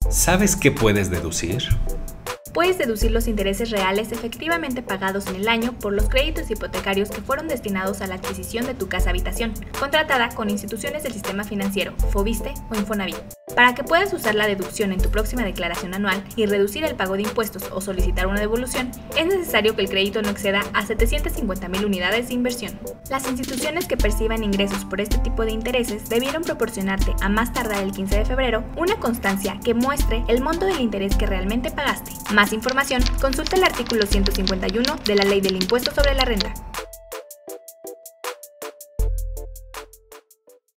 ¿Sabes qué puedes deducir? Puedes deducir los intereses reales efectivamente pagados en el año por los créditos hipotecarios que fueron destinados a la adquisición de tu casa-habitación, contratada con instituciones del sistema financiero, Foviste o Infonavit. Para que puedas usar la deducción en tu próxima declaración anual y reducir el pago de impuestos o solicitar una devolución, es necesario que el crédito no exceda a 750,000 unidades de inversión. Las instituciones que perciban ingresos por este tipo de intereses debieron proporcionarte, a más tardar el 15 de febrero, una constancia que muestre el monto del interés que realmente pagaste. Más información, consulta el artículo 151 de la Ley del Impuesto sobre la Renta.